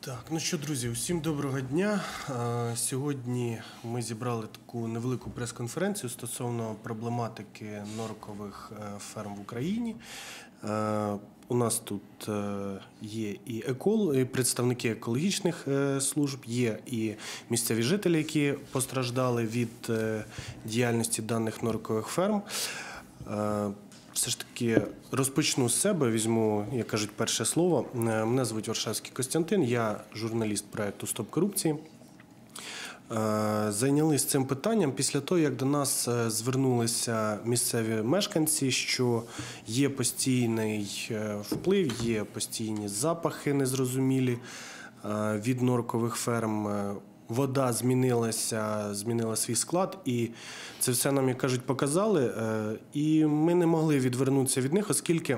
Так, ну що, друзі, усім доброго дня. Сьогодні ми зібрали таку невелику прес-конференцію стосовно проблематики норкових ферм в Україні. У нас тут є і представники екологічних служб, є і місцеві жителі, які постраждали від діяльності даних норкових ферм. Все ж таки розпочну з себе, візьму, як кажуть, перше слово. Мене звуть Варшавський Костянтин, я журналіст проєкту «Стоп корупції». Зайнялися цим питанням після того, як до нас звернулися місцеві мешканці, що є постійний вплив, є постійні запахи незрозумілі від норкових ферм. Вода змінила свій склад, і це все нам, як кажуть, показали. І ми не могли відвернутися від них, оскільки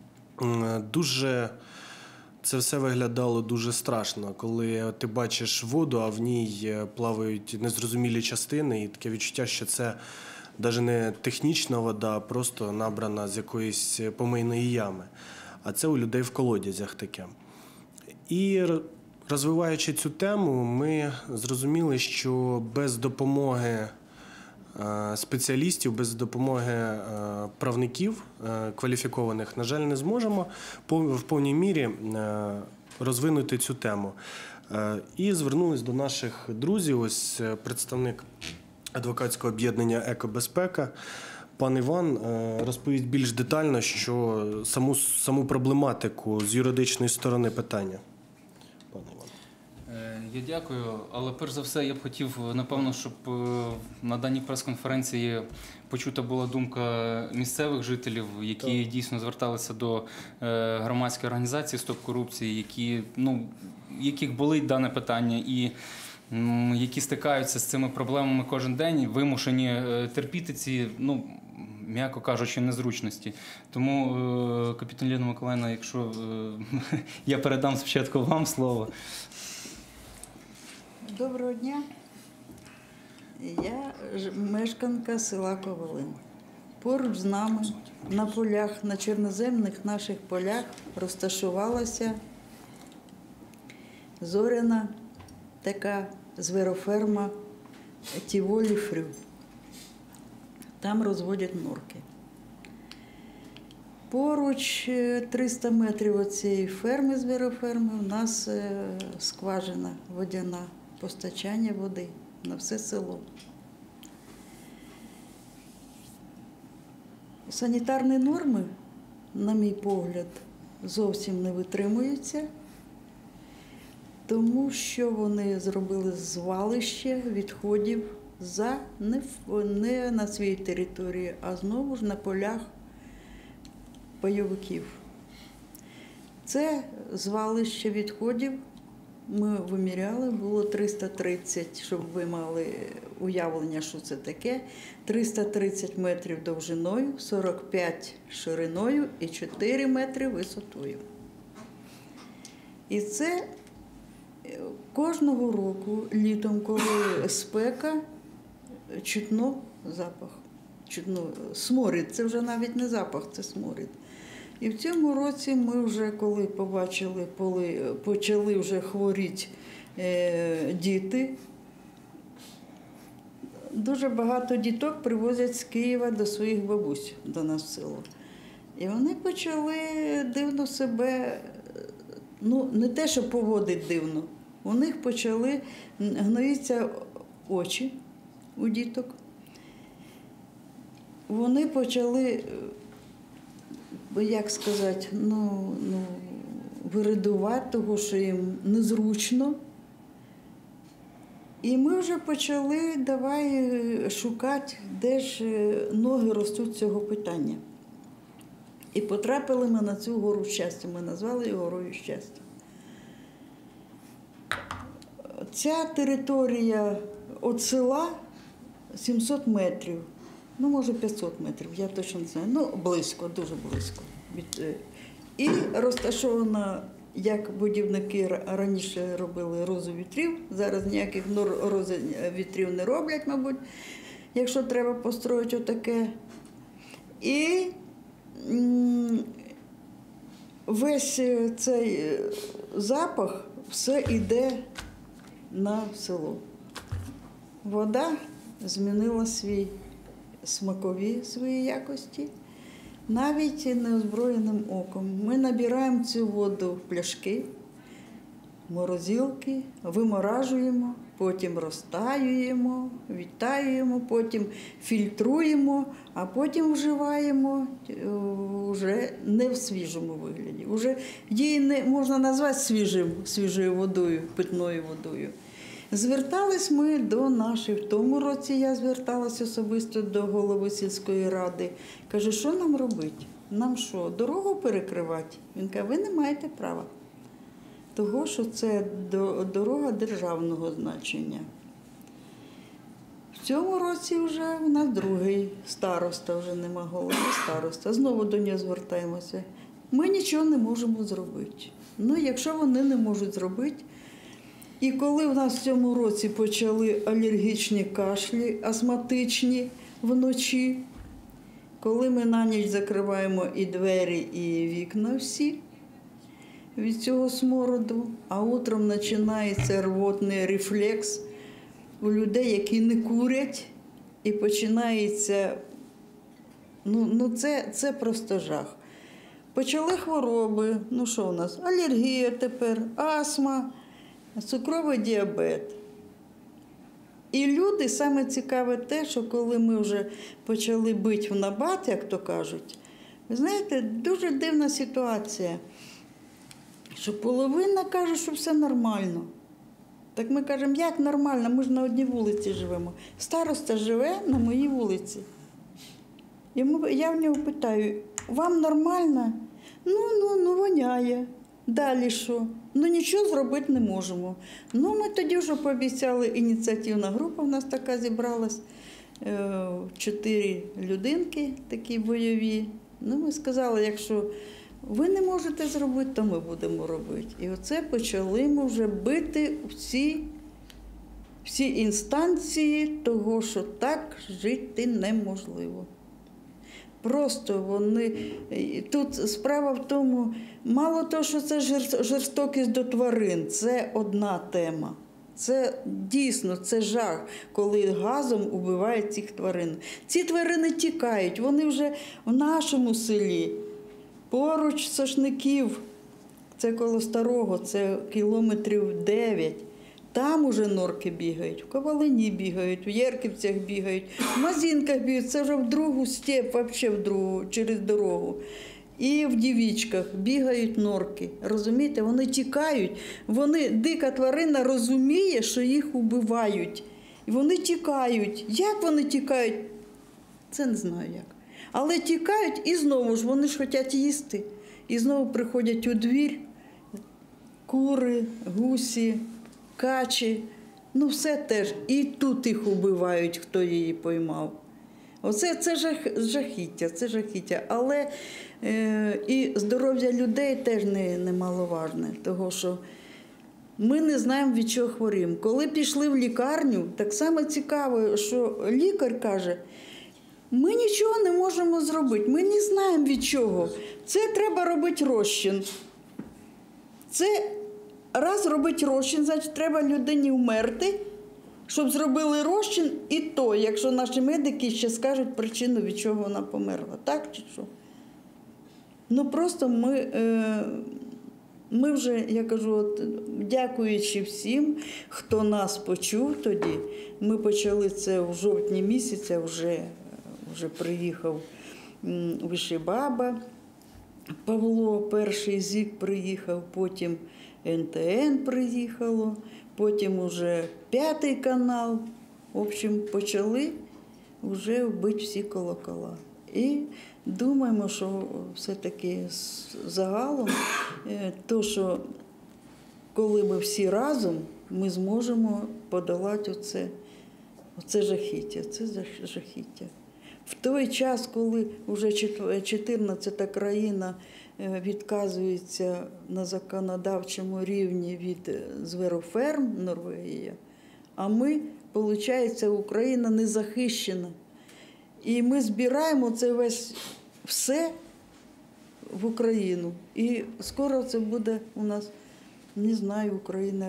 це все виглядало дуже страшно, коли ти бачиш воду, а в ній плавають незрозумілі частини, і таке відчуття, що це навіть не технічна вода, а просто набрана з якоїсь помийної ями. А це у людей в колодязях таке. І розвиваючи цю тему, ми зрозуміли, що без допомоги спеціалістів, без допомоги правників кваліфікованих, на жаль, не зможемо в повній мірі розвинути цю тему. І звернулись до наших друзів, ось представник адвокатського об'єднання «Екобезпека». Пан Іван розповість більш детально, що саму проблематику з юридичної сторони питання. Я дякую, але перш за все я б хотів, напевно, щоб на даній прес-конференції почута була думка місцевих жителів, які дійсно зверталися до громадської організації «Стоп корупції», яких болить дане питання і які стикаються з цими проблемами кожен день, вимушені терпіти ці, м'яко кажучи, незручності. Тому, капітан Ліна Миколаївна, якщо я передам спочатку вам слово. Доброго дня. Я мешканка села Ковалин. Поруч з нами на полях, на чорноземних наших полях розташувалася зоряна така звироферма Тіволі Фрю. Там розводять норки. Поруч 300 метрів від цієї ферми, звироферми, у нас скважина водяна, постачання води на все село. Санітарні норми, на мій погляд, зовсім не витримуються, тому що вони зробили звалище відходів не на своїй території, а знову ж на полях пайовиків. Це звалище відходів ми виміряли, було 330, щоб ви мали уявлення, що це таке, 330 метрів довжиною, 45 шириною і 4 метри висотою. І це кожного року, літом, коли спека, чутно запах, чутно сморід, це вже навіть не запах, це сморід. І в цьому році ми вже, коли побачили, почали вже хворіти діти, дуже багато діток привозять з Києва до своїх бабусь, до нас в село. І вони почали дивно себе, не те, що поводить дивно, у них почали гноїться очі у діток. Вони почали, як сказати, виридувати, того, що їм незручно. І ми вже почали шукати, де ж ноги ростуть цього питання. І потрапили ми на цю гору щастя, ми назвали її горою щастя. Ця територія від села 700 метрів, може 500 метрів, я точно не знаю, близько, дуже близько. І розташована, як будівники раніше робили розу вітрів, зараз ніяких рози вітрів не роблять, мабуть, якщо треба построїти отаке. І весь цей запах все йде на село. Вода змінила смакові свої якості, навіть неозброєним оком. Ми набираємо цю воду в пляшки, морозилки, виморажуємо, потім розтаюємо, відтаюємо, потім фільтруємо, а потім вживаємо вже не в свіжому вигляді. Уже її не можна назвати свіжою водою, питною водою. Звертались ми до наших. В тому році я зверталась особисто до голови сільської ради. Каже, що нам робити? Нам що, дорогу перекривати? Він каже, ви не маєте права. Того, що це дорога державного значення. В цьому році вже у нас другий староста, вже нема голови староста. Знову до нього звертаємося. Ми нічого не можемо зробити. Ну, якщо вони не можуть зробити, і коли в нас в цьому році почали алергічні кашлі, астматичні вночі, коли ми на ніч закриваємо і двері, і вікна всі від цього смороду, а утром починається рвотний рефлекс у людей, які не курять, і починається, це просто жах. Почали хвороби, що у нас? Алергія тепер, астма, цукровий діабет. І люди, саме цікаве те, що коли ми вже почали бити в набат, як то кажуть, ви знаєте, дуже дивна ситуація, що половина каже, що все нормально. Так ми кажемо, як нормально, ми ж на одній вулиці живемо. Староста живе на моїй вулиці. Я в нього питаю, вам нормально? Ну, воняє. Далі що? Нічого зробити не можемо. Ми тоді вже пообіцяли, ініціативна група в нас така зібралась, 4 людинки такі бойові. Ми сказали, якщо ви не можете зробити, то ми будемо робити. І оце почали ми вже бити всі інстанції того, що так жити неможливо. Просто вони, тут справа в тому, мало того, що це жорстокість до тварин, це одна тема. Це дійсно, це жах, коли газом убивають цих тварин. Ці тварини тікають, вони вже в нашому селі, поруч Сошників, це коло Старого, це кілометрів 9. Там уже норки бігають, в Ковалині бігають, в Єрківцях бігають, в Мазінках бігають, це вже в другу степ, взагалі через дорогу. І в Дівічках бігають норки, розумієте? Вони тікають, дика тварина розуміє, що їх убивають. І вони тікають. Як вони тікають? Це не знаю як. Але тікають і знову ж, вони ж хочуть їсти. І знову приходять у двір кури, гусі, качі, все теж. І тут їх убивають, хто її поймав. Оце це жахіття. Але і здоров'я людей теж немаловажне, того що ми не знаємо, від чого хворіємо. Коли пішли в лікарню, так само цікаво, що лікар каже, ми нічого не можемо зробити, ми не знаємо від чого. Це треба робити розчин. Це раз робити розчин, значить треба людині вмерти, щоб зробили розчин, і то, якщо наші медики ще скажуть причину, від чого вона померла. Так чи що? Просто ми вже, я кажу, дякуючи всім, хто нас почув тоді, ми почали це в жовтні місяці, вже приїхав Вишибаба, Павло, перший ЗІК приїхав, потім НТН приїхало, потім уже 5 канал. В общем, почали вже вбити всі колокола. І думаємо, що все-таки загалом, то, що коли ми всі разом, ми зможемо подолати оце жахіття. Це жахіття. В той час, коли вже 14-та країна відказується на законодавчому рівні від звіроферм, Норвегія, а ми, виходить, Україна не захищена. І ми збираємо це все в Україну. І скоро це буде у нас Не знаю, Україна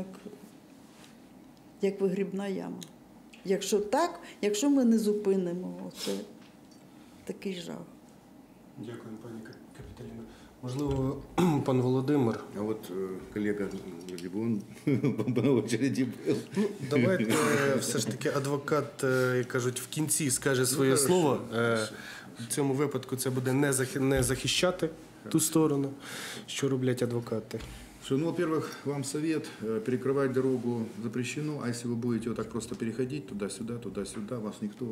як вигрібна яма. Якщо так, якщо ми не зупинимо, це такий жах. Дякую, пані Капіталіно. Можливо, пан Володимир. А вот коллега, вроде бы он по очереди был. Ну, давайте все ж таки адвокат, як кажуть, в кінці скаже своє слово. В цьому випадку це буде не захищати ту сторону, що роблять адвокати. Что, ну, во-первых, вам совет, перекрывать дорогу запрещено, а если вы будете вот так просто переходить туда-сюда, вас никто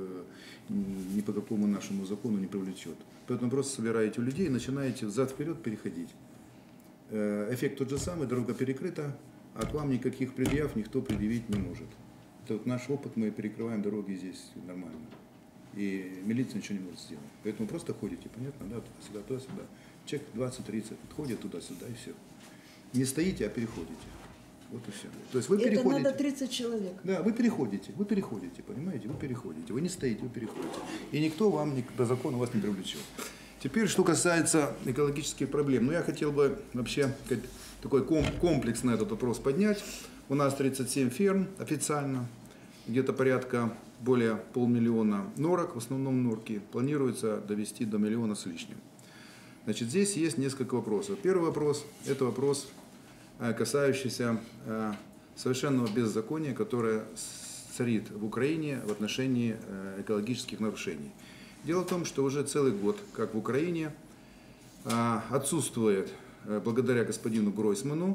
ни по какому нашему закону не привлечет. Поэтому просто собираете людей и начинаете взад-вперед переходить. Эффект тот же самый, дорога перекрыта, а к вам никаких предъяв никто предъявить не может. Это вот наш опыт, мы перекрываем дороги здесь нормально. И милиция ничего не может сделать. Поэтому просто ходите, понятно, да, туда-сюда. Человек 20-30 ходит туда-сюда и все. Не стоите, а переходите. Вот и все. То есть вы Это переходите. надо 30 человек. Да, вы переходите, понимаете, вы переходите. Вы не стоите, вы переходите. И никто вам по закону вас не привлечет. Теперь, что касается экологических проблем. Ну, я хотел бы вообще такой комплексный этот вопрос поднять. У нас 37 ферм официально, где-то порядка более 500 000 норок, в основном норки, планируется довести до 1 миллиона с лишним. Значит, здесь есть несколько вопросов. Первый вопрос – это вопрос, касающийся совершенного беззакония, которое царит в Украине в отношении экологических нарушений. Дело в том, что уже целый год, как в Украине, отсутствует, благодаря господину Гройсману,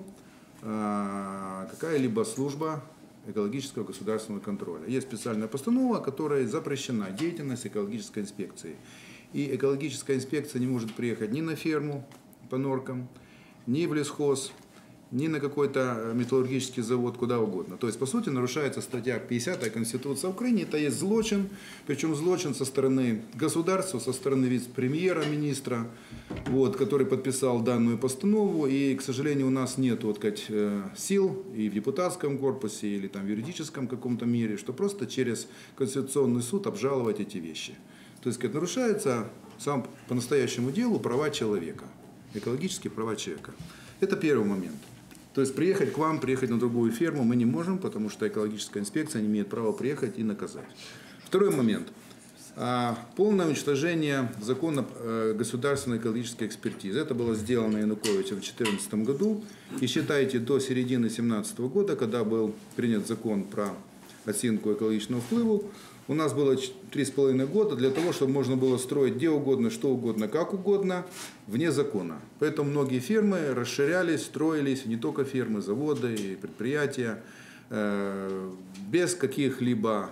какая-либо служба экологического государственного контроля. Есть специальная постанова, которой запрещена деятельность экологической инспекции. И экологическая инспекция не может приехать ни на ферму по норкам, ни в лесхоз, ни на какой-то металлургический завод, куда угодно. То есть, по сути, нарушается статья 50 Конституции Украины. Это есть злочин, причем злочин со стороны государства, со стороны вице-премьера, министра, вот, который подписал данную постанову. И, к сожалению, у нас нет вот, сил и в депутатском корпусе, или там, в юридическом каком-то мире, что просто через Конституционный суд обжаловать эти вещи. То есть, нарушаются сам по настоящему делу права человека, экологические права человека. Это первый момент. То есть приехать к вам, приехать на другую ферму мы не можем, потому что экологическая инспекция не имеет права приехать и наказать. Второй момент. Полное уничтожение закона государственной экологической экспертизы. Это было сделано Януковичем в 2014 году. И считайте, до середины 2017 года, когда был принят закон про оценку экологичного впливу, у нас было 3,5 года для того, чтобы можно было строить где угодно, что угодно, как угодно, вне закона. Поэтому многие фермы расширялись, строились, не только фермы, заводы и предприятия, без каких-либо,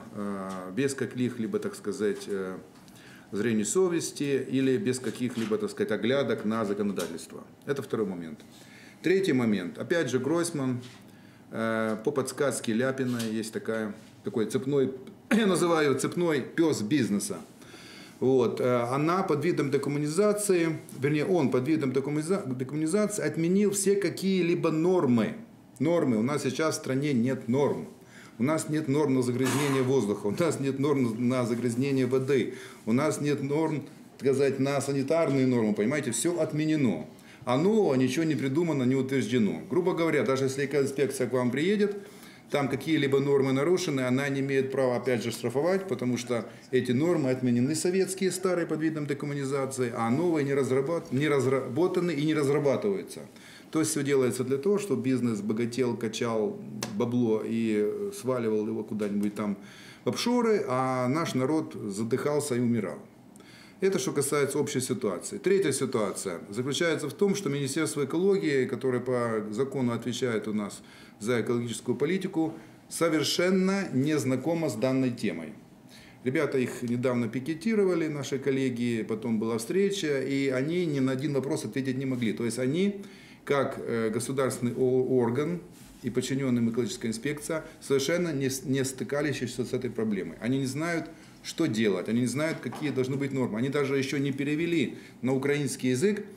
так сказать, зрения совести или без каких-либо, так сказать, оглядок на законодательство. Это второй момент. Третий момент. Опять же, Гройсман, по подсказке Ляпина, есть такой цепной, я называю цепной пес бизнеса. Вот. Она под видом декоммунизации, вернее, он под видом декоммунизации отменил все какие-либо нормы. Нормы. У нас сейчас в стране нет норм. У нас нет норм на загрязнение воздуха, у нас нет норм на загрязнение воды, у нас нет норм, так сказать, на санитарные нормы, понимаете, все отменено. А нового ничего не придумано, не утверждено. Грубо говоря, даже если инспекция к вам приедет, там какие-либо нормы нарушены, она не имеет права опять же штрафовать, потому что эти нормы отменены советские, старые под видом декоммунизации, а новые не разработаны и не разрабатываются. То есть все делается для того, чтобы бизнес богател, качал бабло и сваливал его куда-нибудь там в офшоры, а наш народ задыхался и умирал. Это что касается общей ситуации. Третья ситуация заключается в том, что Министерство экологии, которое по закону отвечает у нас за экологическую политику, совершенно не знакомо с данной темой. Ребята их недавно пикетировали, наши коллеги, потом была встреча, и они ни на один вопрос ответить не могли. То есть они, как государственный орган и подчиненным экологическая инспекция, совершенно не стыкались еще с этой проблемой. Они не знают, что делать, они не знают, какие должны быть нормы. Они даже еще не перевели на украинский язык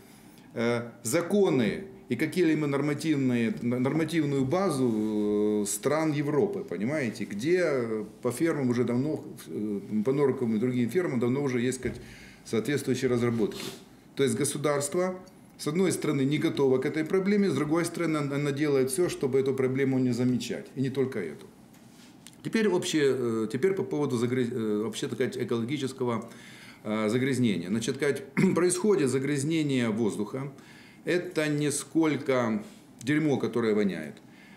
законы и какие-либо нормативную базу стран Европы, понимаете, где по фермам уже давно, по норкам и другим фермам давно уже есть, сказать, соответствующие разработки. То есть государство с одной стороны, не готова к этой проблеме, с другой стороны, она делает все, чтобы эту проблему не замечать. И не только эту. Теперь по поводу вообще, так сказать, экологического загрязнения. Значит, происходит загрязнение воздуха. Это не сколько дерьмо, которое воняет.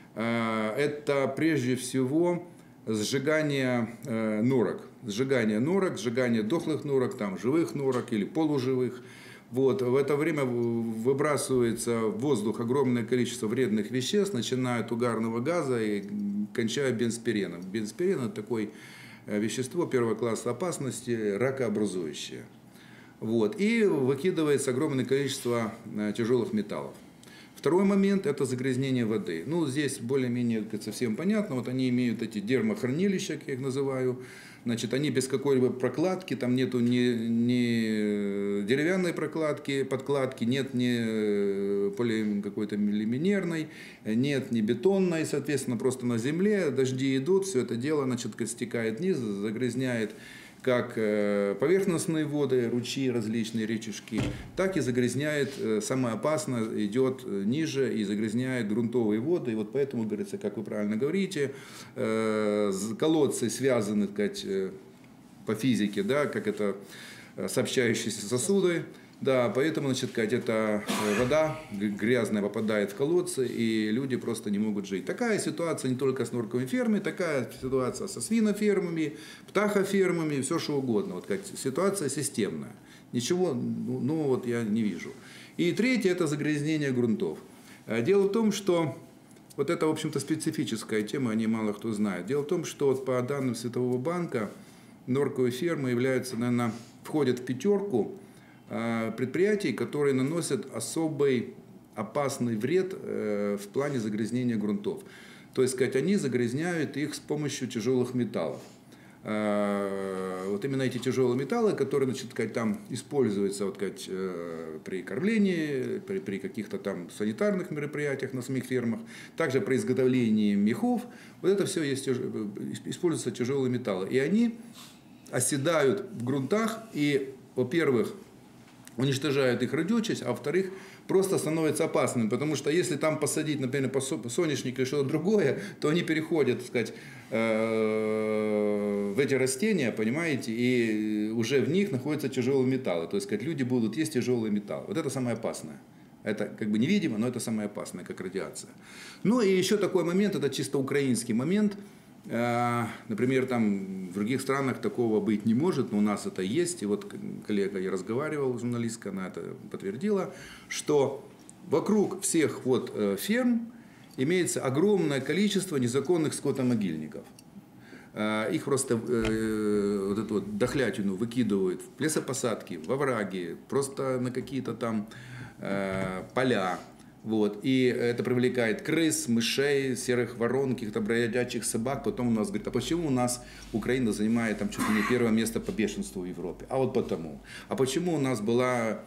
Это прежде всего сжигание норок. Сжигание дохлых норок, там, живых норок или полуживых. Вот. В это время выбрасывается в воздух огромное количество вредных веществ, начиная от угарного газа и кончая бензпиреном. Бензпирен – это такое вещество первого класса опасности, ракообразующее. Вот. И выкидывается огромное количество тяжелых металлов. Второй момент – это загрязнение воды. Ну, здесь более-менее совсем понятно. Вот они имеют эти дермохранилища, как я их называю. Значит, они без какой-либо прокладки, там нету ни деревянной подкладки, нет ни какой-то полимерной, нет ни бетонной, соответственно, просто на земле, дожди идут, все это дело, значит, стекает вниз, загрязняет как поверхностные воды, ручьи, различные речушки, так и загрязняет, самое опасное, идет ниже и загрязняет грунтовые воды. И вот поэтому, говорится, как вы правильно говорите, колодцы связаны, так сказать, по физике, да, как это сообщающиеся сосуды. Да, поэтому, значит, эта вода грязная попадает в колодцы, и люди просто не могут жить. Такая ситуация не только с норковыми фермами, такая ситуация со свинофермами, птахофермами, все что угодно. Вот ситуация системная. Ничего, вот я не вижу. И третье – это загрязнение грунтов. Дело в том, что вот это, в общем-то, специфическая тема, о ней мало кто знает. Дело в том, что вот по данным Светового банка норковые фермы являются, наверное, входят в пятерку предприятий, которые наносят особый опасный вред в плане загрязнения грунтов. То есть, они загрязняют их с помощью тяжелых металлов. Вот именно эти тяжелые металлы, которые, значит, там используются при кормлении, при каких-то там санитарных мероприятиях на самих фермах, также при изготовлении мехов, вот это все используются тяжелые металлы. И они оседают в грунтах и, во-первых, уничтожают их родючесть, а во-вторых, просто становятся опасными, потому что если там посадить, например, соняшник или что-то другое, то они переходят, так сказать, в эти растения, понимаете, и уже в них находятся тяжелые металлы, то есть люди будут есть тяжелые металлы. Вот это самое опасное. Это невидимо, но это самое опасное, как радиация. Ну и еще такой момент, это чисто украинский момент. Например, там в других странах такого быть не может, но у нас это есть. И вот коллега, я разговаривал, журналистка, она это подтвердила, что вокруг всех ферм имеется огромное количество незаконных скотомогильников. Их просто эту дохлятину выкидывают в лесопосадки, во овраги, просто на какие-то там поля. Вот. И это привлекает крыс, мышей, серых ворон, каких-то бродячих собак. Потом у нас говорит, а почему у нас Украина занимает там чуть ли не первое место по бешенству в Европе? А вот потому. А почему у нас была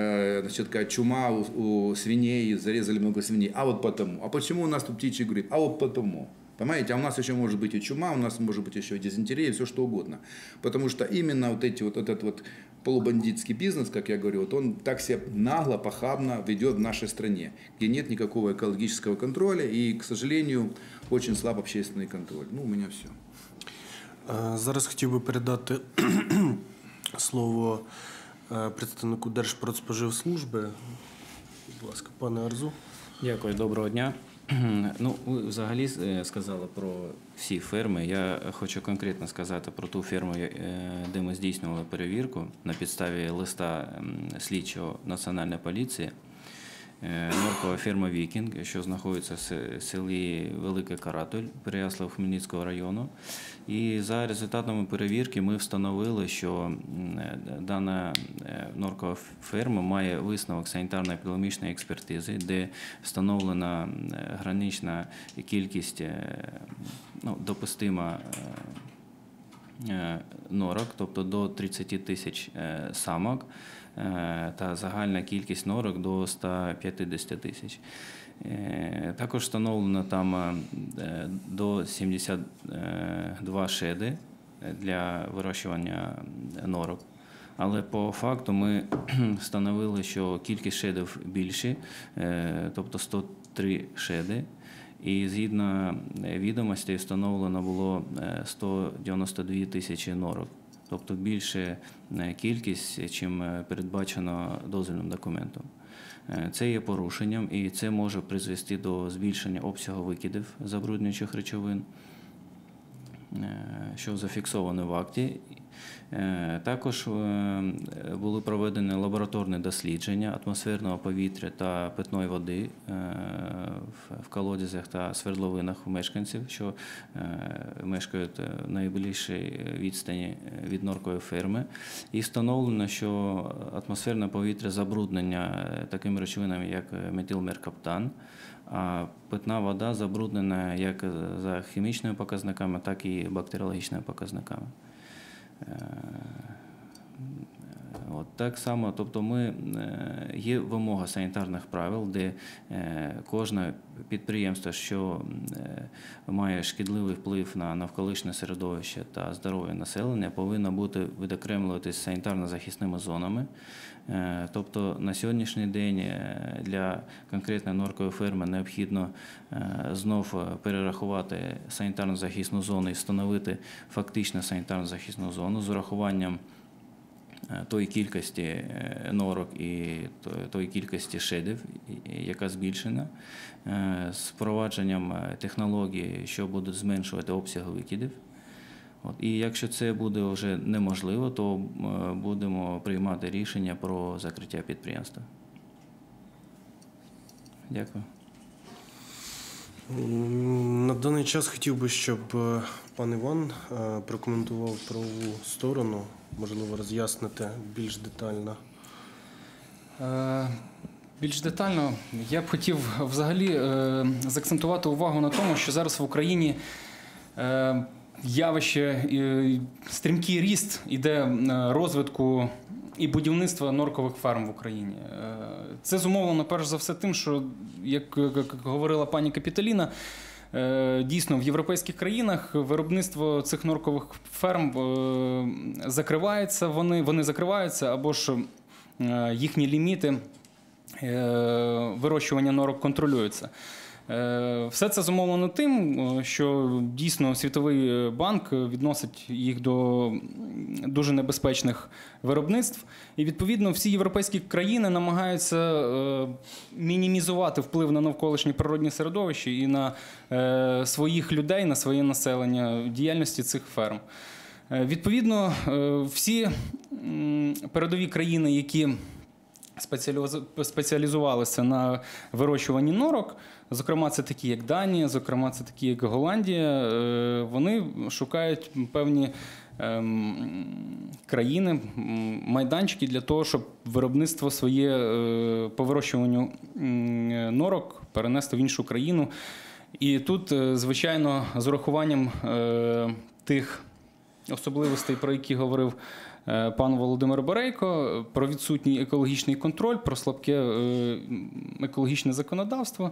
чума у свиней, зарезали много свиней? А вот потому. А почему у нас тут птичий грипп? А вот потому. Понимаете, а у нас еще может быть и чума, у нас может быть еще и дизентерия, все что угодно. Потому что именно этот полубандитский бизнес, как я говорю, он так себя нагло, похабно ведет в нашей стране, где нет никакого экологического контроля и, к сожалению, очень слаб общественный контроль. У меня все. Зараз хотів би передати слово представнику Держпродспоживслужби. Будь ласка, пане Арзу. Дякую, доброго дня. Ви взагалі сказали про всі ферми. Я хочу конкретно сказати про ту ферму, де ми здійснювали перевірку на підставі листа слідчого Національної поліції. Норкова ферма «Вікінг», що знаходиться в селі Великий Каратуль Переяслав-Хмельницького району. І за результатами перевірки ми встановили, що дана норкова ферма має висновок санітарно-епідеміологічної експертизи, де встановлена гранична кількість, допустима норок, тобто до 30 тисяч самок, та загальна кількість норок до 150 тисяч. Також встановлено там до 72 шеди для вирощування норок. Але по факту ми встановили, що кількість шедів більші, тобто 103 шеди. І згідно відомостей встановлено було 192 тисячі норок. Тобто більше кількість, чим передбачено дозвільним документом. Це є порушенням і це може призвести до збільшення обсягу викидів забруднюючих речовин, що зафіксовано в акті. Також були проведені лабораторні дослідження атмосферного повітря та питної води в колодязях та свердловинах у мешканців, що мешкають в найближчій відстані від норкової ферми. І встановлено, що атмосферне повітря забруднення такими речовинами, як метилмеркаптан, а питна вода забруднена як за хімічними показниками, так і бактеріологічними показниками. От так само, тобто є вимога санітарних правил, де кожне підприємство, що має шкідливий вплив на навколишнє середовище та здоров'я населення, повинно бути відокремлюватися санітарно-захисними зонами. Тобто на сьогоднішній день для конкретної норкової ферми необхідно знов перерахувати санітарно-захисну зону і встановити фактично санітарно-захисну зону з урахуванням тої кількості норок і тої кількості шедів, яка збільшена, з впровадженням технологій, що будуть зменшувати обсяги викидів. І якщо це буде вже неможливо, то будемо приймати рішення про закриття підприємства. Дякую. На даний час хотів би, щоб пан Іван прокоментував правову сторону, можливо, роз'яснити більш детально. Більш детально я б хотів взагалі заакцентувати увагу на тому, що зараз в Україні явище, стрімкий ріст іде розвитку і будівництва норкових ферм в Україні. Це зумовлено, перш за все, тим, що, як говорила пані Капітоліна, дійсно, в європейських країнах виробництво цих норкових ферм закривається, вони закриваються, або ж їхні ліміти вирощування норок контролюються. Все це зумовлено тим, що дійсно Світовий банк відносить їх до дуже небезпечних виробництв. І, відповідно, всі європейські країни намагаються мінімізувати вплив на навколишнє природне середовище і на своїх людей, на своє населення, діяльності цих ферм. Відповідно, всі передові країни, які спеціалізувалися на вирощуванні норок, зокрема, це такі, як Данія, зокрема, це такі, як Голландія, вони шукають певні країни, майданчики для того, щоб виробництво своє по вирощуванню норок перенести в іншу країну. І тут, звичайно, з урахуванням тих особливостей, про які говорив пан Володимир Борейко, про відсутній екологічний контроль, про слабке екологічне законодавство.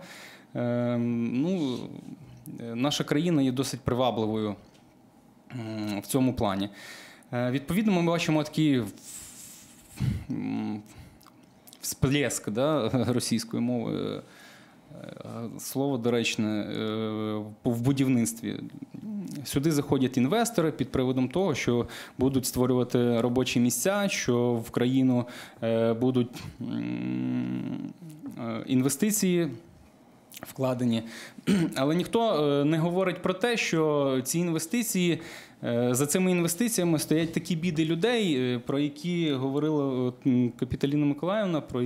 Наша країна є досить привабливою в цьому плані. Відповідно, ми бачимо такий всплеск російської мови, слово доречне, в будівництві. Сюди заходять інвестори під приводом того, що будуть створювати робочі місця, що в країну будуть інвестиції вкладені. Але ніхто не говорить про те, що ці інвестиції, за цими інвестиціями стоять такі біди людей, про які говорила Капітоліна Миколаївна, про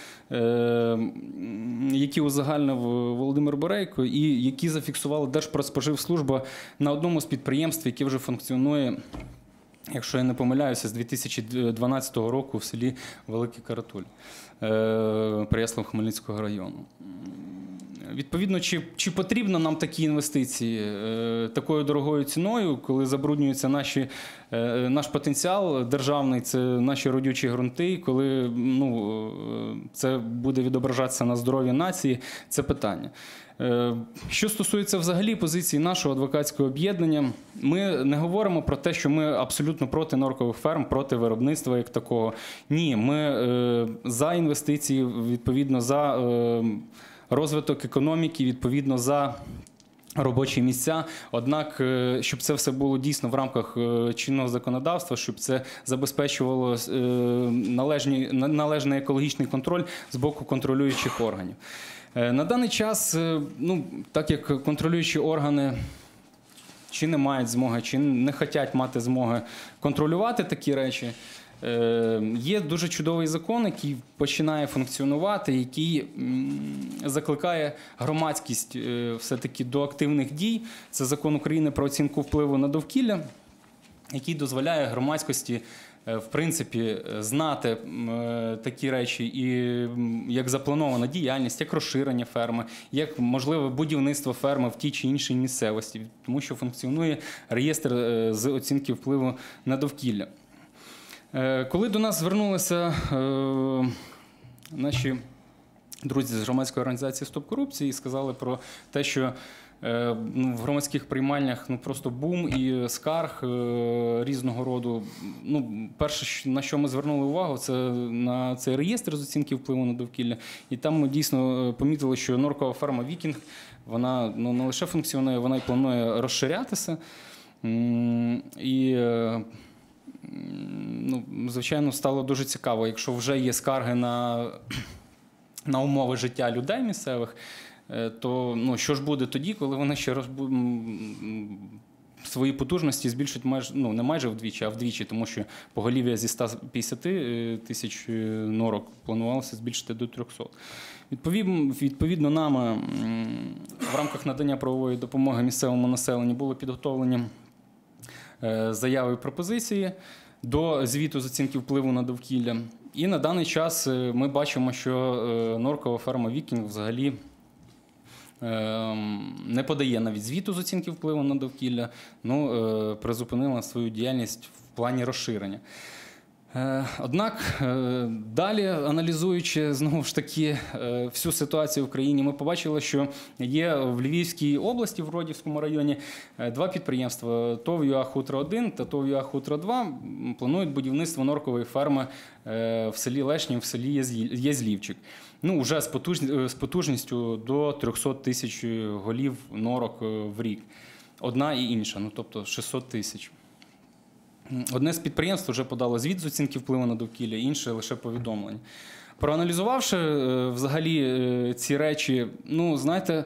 які узагальнив Володимир Борейко і які зафіксувала Держпродспоживслужба на одному з підприємств, яке вже функціонує, якщо я не помиляюся, з 2012 року в селі Великий Каратуль Переяслав-Хмельницького району. Відповідно, чи потрібно нам такі інвестиції такою дорогою ціною, коли забруднюється наш потенціал державний, це наші родючі ґрунти, коли це буде відображатися на здоров'ї нації, це питання. Що стосується взагалі позиції нашого адвокатського об'єднання, ми не говоримо про те, що ми абсолютно проти норкових ферм, проти виробництва як такого. Ні, ми за інвестиції, відповідно, за розвиток економіки, відповідно, за робочі місця. Однак, щоб це все було дійсно в рамках чинного законодавства, щоб це забезпечувало належний екологічний контроль з боку контролюючих органів. На даний час, так як контролюючі органи чи не мають змоги, чи не хочуть мати змоги контролювати такі речі, є дуже чудовий закон, який починає функціонувати, який закликає громадськість все-таки до активних дій. Це закон України про оцінку впливу на довкілля, який дозволяє громадськості в принципі знати такі речі, і як запланована діяльність, як розширення ферми, як можливе будівництво ферми в тій чи іншій місцевості, тому що функціонує реєстр з оцінки впливу на довкілля. Коли до нас звернулися наші друзі з громадської організації «Стоп корупції» і сказали про те, що в громадських приймальнях просто бум і скарг різного роду. Перше, на що ми звернули увагу, це на цей реєстр з оцінки впливу на довкілля. І там ми дійсно помітили, що норкова ферма «Вікінг», вона не лише функціонує, вона й планує розширятися. І звичайно, стало дуже цікаво, якщо вже є скарги на умови життя людей місцевих, то що ж буде тоді, коли вони ще свої потужності збільшують не майже вдвічі, а вдвічі, тому що поголів'я зі 150 тисяч норок планувалося збільшити до 300. Відповідно, нами в рамках надання правової допомоги місцевому населенню були підготовлені заяви і пропозиції до звіту з оцінки впливу на довкілля. І на даний час ми бачимо, що норкова ферма «Вікінг» взагалі не подає навіть звіту з оцінки впливу на довкілля, призупинила свою діяльність в плані розширення. Однак, далі, аналізуючи, знову ж таки, всю ситуацію в країні, ми побачили, що є в Львівській області, в Бродівському районі, два підприємства – ТОВ «ЮА Хутро-1» та ТОВ «ЮА Хутро-2» планують будівництво норкової ферми в селі Лешнів, в селі Язлівчик. Вже з потужністю до 300 тисяч голів норок в рік. Одна і інша, тобто 600 тисяч. Одне з підприємств вже подало звіт з оцінки впливу на довкілля, інше лише повідомлення. Проаналізувавши взагалі ці речі, знаєте,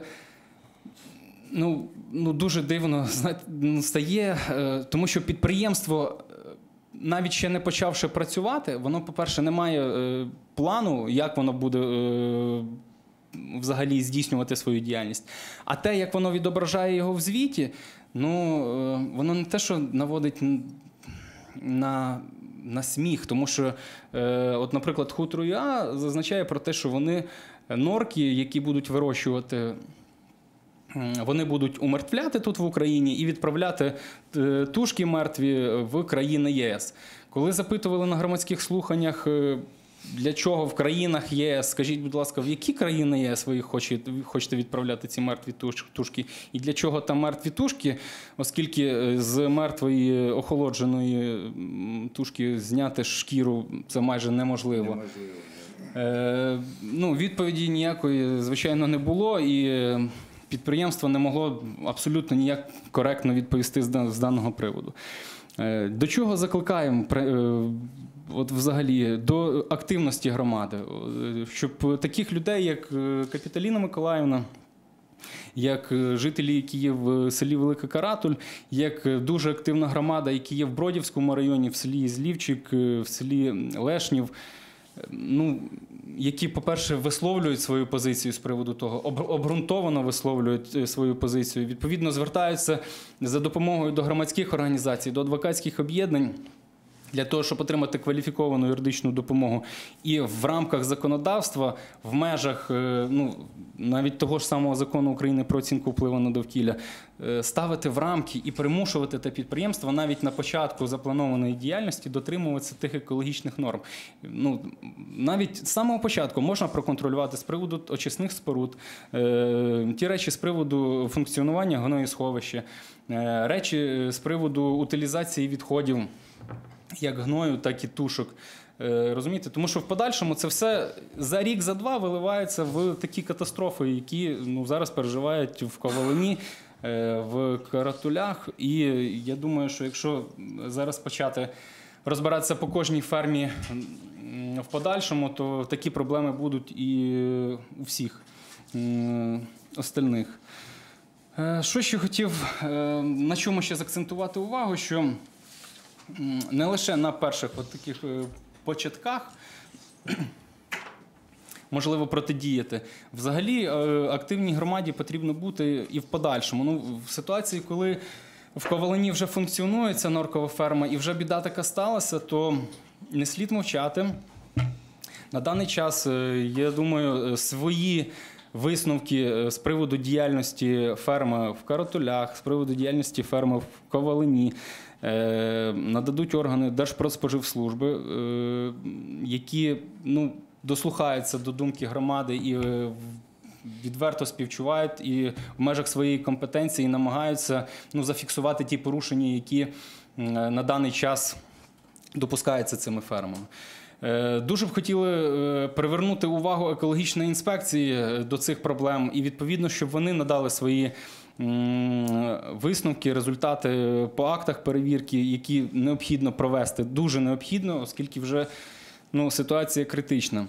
дуже дивно стає, тому що підприємство, навіть ще не почавши працювати, воно, по-перше, не має плану, як воно буде взагалі здійснювати свою діяльність. А те, як воно відображає його в звіті, воно не те, що наводить на сміх, тому що, наприклад, Хутро-ЮА зазначає про те, що вони норки, які будуть вирощувати, вони будуть умертвляти тут в Україні і відправляти тушки мертві в країни ЄС. Коли запитували на громадських слуханнях, для чого в країнах ЄС, скажіть, будь ласка, в які країни ЄС ви хочете відправляти ці мертві тушки? І для чого там мертві тушки? Оскільки з мертвої охолодженої тушки зняти шкіру – це майже неможливо. Відповіді ніякої, звичайно, не було, і підприємство не могло абсолютно ніяк коректно відповісти з даного приводу. До чого закликаємо взагалі? До активності громади. Щоб таких людей, як Капіталіна Миколаївна, як жителі, які є в селі Велика Каратуль, як дуже активна громада, які є в Бродівському районі, в селі Язлівчик, в селі Лешнів, які, по-перше, висловлюють свою позицію з приводу того, обґрунтовано висловлюють свою позицію, відповідно звертаються за допомогою до громадських організацій, до адвокатських об'єднань, для того, щоб отримати кваліфіковану юридичну допомогу. І в рамках законодавства, в межах навіть того ж самого закону України про оцінку впливу на довкілля, ставити в рамки і примушувати те підприємство навіть на початку запланованої діяльності дотримуватися тих екологічних норм. Навіть з самого початку можна проконтролювати з приводу очисних споруд, ті речі з приводу функціонування гноєсховища, речі з приводу утилізації відходів, як гною, так і тушок. Розумієте? Тому що в подальшому це все за рік, за два виливається в такі катастрофи, які зараз переживають в Ковалині, в Каратулях. І я думаю, що якщо зараз почати розбиратися по кожній фермі в подальшому, то такі проблеми будуть і у всіх остальних. Що ще хотів, на чому ще закцентувати увагу, що не лише на перших таких початках можливо протидіяти. Взагалі активній громаді потрібно бути і в подальшому. В ситуації, коли в Ковалині вже функціонує ця норкова ферма і вже біда така сталася, то не слід мовчати. На даний час, я думаю, свої висновки з приводу діяльності ферми в Каратулях, з приводу діяльності ферми в Ковалині нададуть органи Держпродспоживслужби, які дослухаються до думки громади і відверто співчувають і в межах своєї компетенції намагаються зафіксувати ті порушення, які на даний час допускаються цими фермами. Дуже б хотіли привернути увагу екологічної інспекції до цих проблем і, відповідно, щоб вони надали свої висновки, результати по актах перевірки, які необхідно провести. Дуже необхідно, оскільки вже ситуація критична.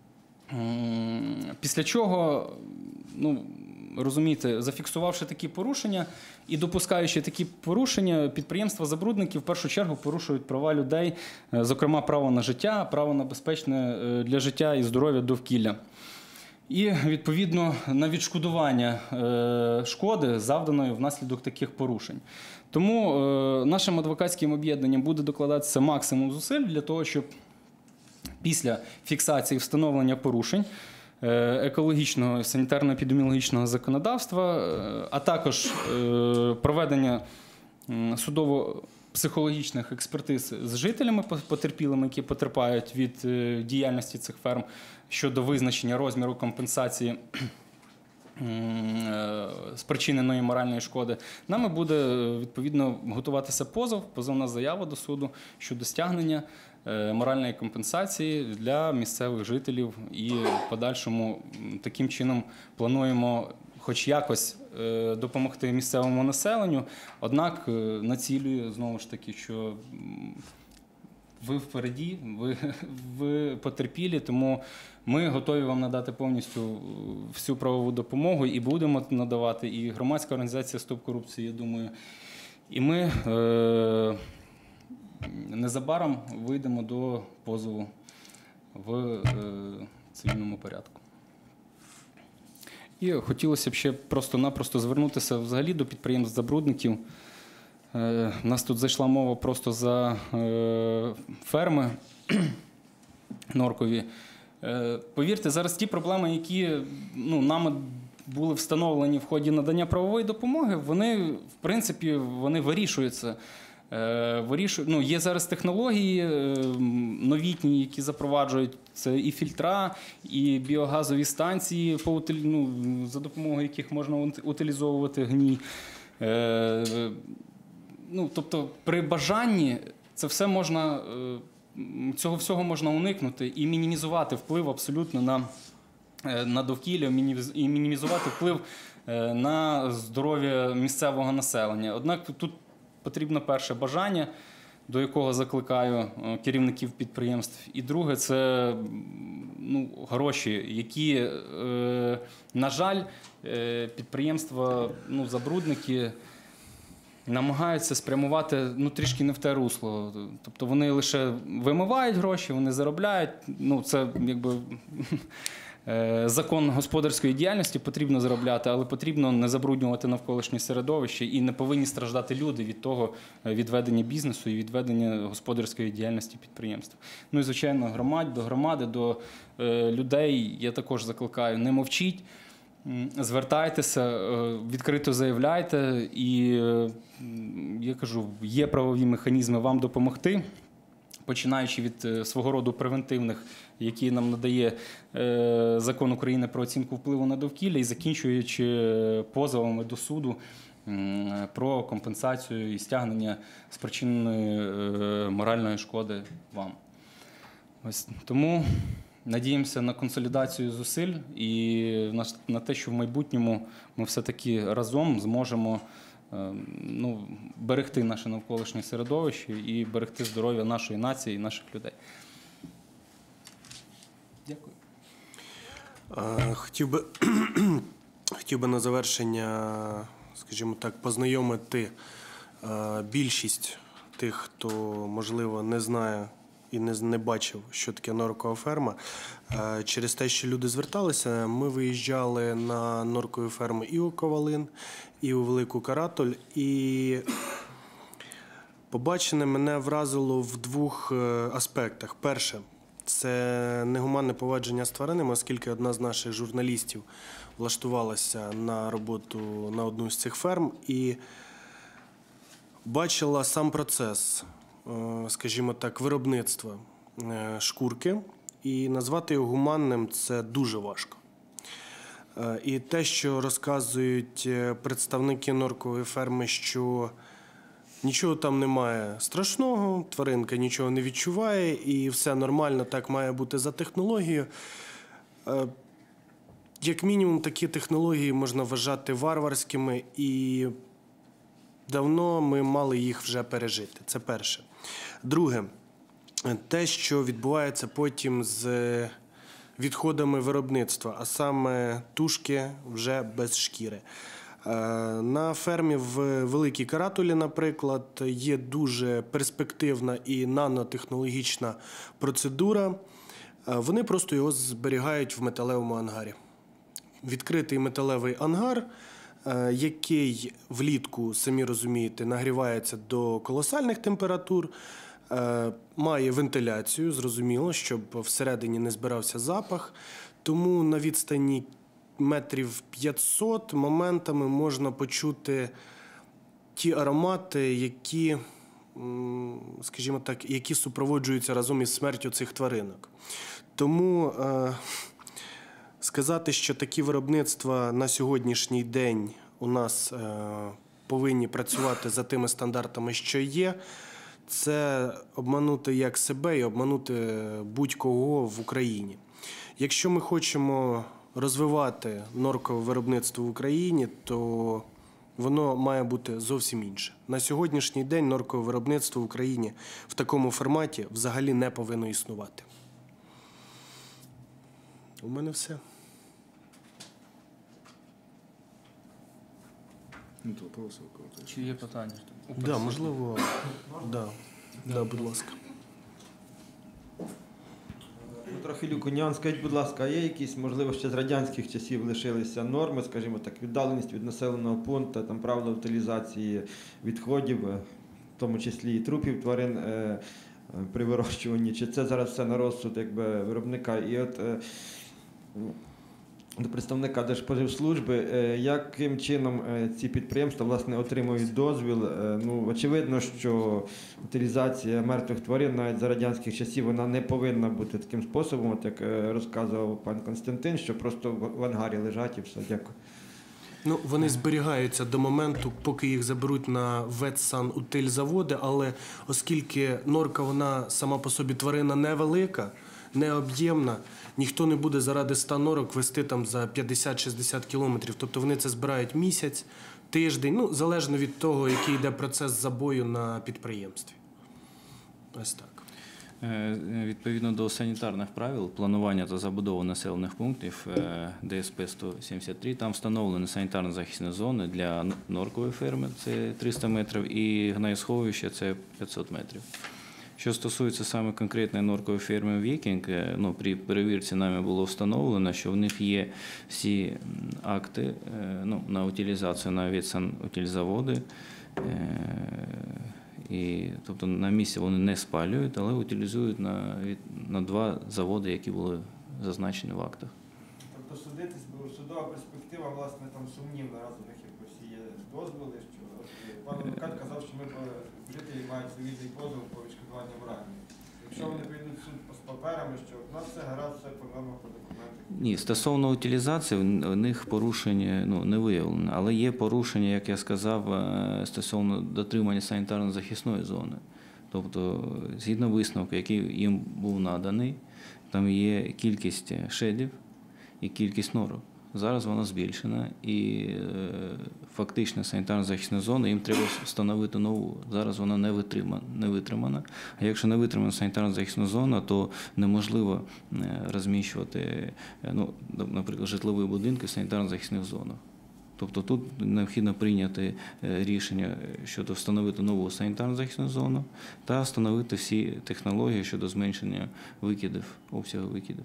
Після чого, розумієте, зафіксувавши такі порушення і допускаючи такі порушення, підприємства-забрудники в першу чергу порушують права людей, зокрема право на життя, право на безпечне для життя і здоров'я довкілля. І, відповідно, на відшкодування шкоди, завданої внаслідок таких порушень. Тому нашим адвокатським об'єднанням буде докладатися максимум зусиль для того, щоб після фіксації встановлення порушень екологічного і санітарно-епідеміологічного законодавства, а також проведення судово-психологічних експертиз з жителями потерпілими, які потерпають від діяльності цих ферм щодо визначення розміру компенсації спричиненої моральної шкоди, нами буде, відповідно, готуватися позовна заява до суду щодо стягнення моральної компенсації для місцевих жителів і в подальшому таким чином плануємо хоч якось допомогти місцевому населенню, однак націлюю, знову ж таки, що ви впереді, ви потерпілі, тому ми готові вам надати повністю всю правову допомогу і будемо надавати, і громадська організація «Стоп корупції», я думаю. І ми незабаром вийдемо до позову в цивільному порядку. І хотілося б ще просто-напросто звернутися взагалі до підприємств-забрудників. У нас тут зайшла мова просто за ферми норкові. Повірте, зараз ті проблеми, які нами були встановлені в ході надання правової допомоги, вони, в принципі, вирішуються. Є зараз технології новітні, які запроваджують це і фільтра, і біогазові станції, за допомогою яких можна утилізовувати гній. Тобто при бажанні цього всього можна уникнути і мінімізувати вплив абсолютно на довкілля, і мінімізувати вплив на здоров'я місцевого населення. Однак тут потрібно перше бажання, до якого закликаю керівників підприємств. І друге – це гроші, які, на жаль, підприємства, забрудники намагаються спрямувати трішки не в те русло. Тобто вони лише вимивають гроші, вони заробляють. Це якби закон господарської діяльності потрібно зробляти, але потрібно не забруднювати навколишнє середовище і не повинні страждати люди від того, від ведення бізнесу і від ведення господарської діяльності підприємства. Ну і, звичайно, до громади, до людей я також закликаю: не мовчіть, звертайтеся, відкрито заявляйте, і я кажу, є правові механізми вам допомогти, починаючи від свого роду превентивних, які нам надає Закон України про оцінку впливу на довкілля, і закінчуючи позовами до суду про компенсацію і стягнення спричиненої моральної шкоди вам. Ось тому надіємося на консолідацію зусиль і на те, що в майбутньому ми все-таки разом зможемо берегти наше навколишнє середовище і берегти здоров'я нашої нації і наших людей. Дякую. Хотів би на завершення, скажімо так, познайомити більшість тих, хто, можливо, не знає і не бачив, що таке норкова ферма. Через те, що люди зверталися, ми виїжджали на норкові ферми і у Ковалин, і у Велику Каратоль. І побачене мене вразило в двох аспектах. Перше – це негуманне поводження з тваринами, оскільки одна з наших журналістів влаштувалася на роботу на одну з цих ферм і бачила сам процес, скажімо так, виробництва шкурки, і назвати його гуманним – це дуже важко. І те, що розказують представники норкової ферми, що нічого там немає страшного, тваринка нічого не відчуває і все нормально, так має бути за технологією. Як мінімум, такі технології можна вважати варварськими, і давно ми мали їх вже пережити. Це перше. Друге, те, що відбувається потім з відходами виробництва, а саме тушки вже без шкіри. На фермі в Великій Каратолі, наприклад, є дуже перспективна і нанотехнологічна процедура. Вони просто його зберігають в металевому ангарі. Відкритий металевий ангар, який влітку, самі розумієте, нагрівається до колосальних температур, має вентиляцію, зрозуміло, щоб всередині не збирався запах. Тому на відстані метрів 500 моментами можна почути ті аромати, які, скажімо так, які супроводжуються разом із смертю цих тваринок. Тому сказати, що такі виробництва на сьогоднішній день у нас повинні працювати за тими стандартами, що є, це обманути як себе і обманути будь-кого в Україні. Якщо ми хочемо розвивати норкове виробництво в Україні, то воно має бути зовсім інше. На сьогоднішній день норкове виробництво в Україні в такому форматі взагалі не повинно існувати. У мене все. Чи є питання? Да, можливо, да, будь ласка. Трохи Люкунян, скажіть, будь ласка, а є якісь, можливо, ще з радянських часів лишилися норми, скажімо так, віддаленість від населеного пункту, там правила утилізації відходів, в тому числі і трупів тварин при вирощуванні, чи це зараз все на розсуд виробника? І от до представника Держспоживслужби, яким чином ці підприємства, власне, отримують дозвіл? Очевидно, що утилізація мертвих тварин навіть за радянських часів вона не повинна бути таким способом, от як розказував пан Константин, що просто в ангарі лежать і все. Дякую. Вони зберігаються до моменту, поки їх заберуть на ветсанутильзаводи, але оскільки норка, вона сама по собі тварина невелика, необ'ємна, ніхто не буде заради 100 норок вести там за 50-60 кілометрів. Тобто вони це збирають місяць, тиждень, залежно від того, який йде процес забою на підприємстві. Ось так. Відповідно до санітарних правил планування та забудови населених пунктів ДСП 173, там встановлені санітарно-захисні зони для норкової ферми, це 300 метрів, і гнайсховища – це 500 метрів. Що стосується саме конкретної норкової ферми «Вікінг», ну, при перевірці нами було встановлено, що в них є всі акти ну, на утилізацію на ветсанутилізаводи. І, тобто на місці вони не спалюють, але утилізують на 2 заводи, які були зазначені в актах. Тобто судова перспектива, власне, там сумнівна, раз у них якось є дозволи, що пан адвокат казав, що жителі мають цивільний позов по відшкодуванню моральні. Якщо вони прийдуть в суд з паперами, що в нас все гаразд, все по нормах, по документах. Ні, стосовно утилізації, в них порушення ну, не виявлено, але є порушення, як я сказав, стосовно дотримання санітарно-захисної зони. Тобто, згідно висновку, який їм був наданий, там є кількість шедів і кількість норок. Зараз вона збільшена і фактично санітарно-захисна зона, їм треба встановити нову. Зараз вона не витримана. А якщо не витримана санітарно-захисна зона, то неможливо розміщувати, ну, наприклад, житлові будинки в санітарно-захисних зонах. Тобто тут необхідно прийняти рішення щодо встановити нову санітарно-захисну зону та встановити всі технології щодо зменшення викидів, обсягу викидів.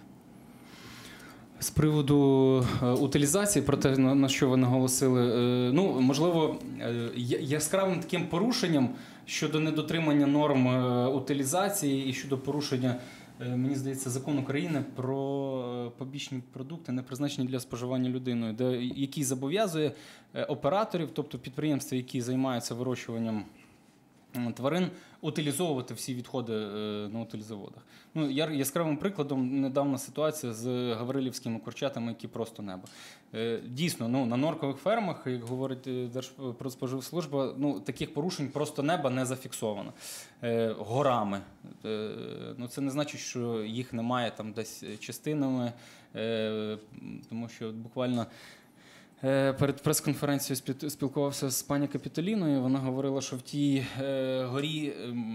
З приводу утилізації, про те, на що ви наголосили, ну, можливо, яскравим таким порушенням щодо недотримання норм утилізації і щодо порушення, мені здається, Закон України про побічні продукти, не призначені для споживання людиною, який зобов'язує операторів, тобто підприємства, які займаються вирощуванням тварин, утилізовувати всі відходи на утилізаводах. Ну, яскравим прикладом недавна ситуація з гаврилівськими курчатами, які просто небо. Дійсно, ну, на норкових фермах, як говорить Держпродспоживслужба, ну, таких порушень просто неба не зафіксовано. Горами. Ну, це не значить, що їх немає там десь частинами, тому що буквально перед прес-конференцією спілкувався з пані Капітоліною. Вона говорила, що в тій горі